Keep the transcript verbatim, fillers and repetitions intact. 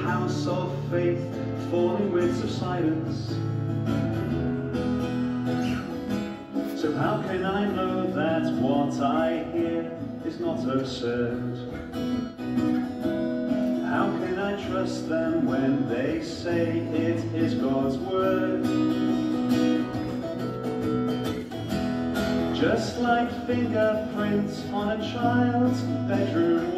house of faith, falling with subsidence. So how can I know that what I hear is not absurd? How can I trust them when they say it is God's word? Just like fingerprints on a child's bedroom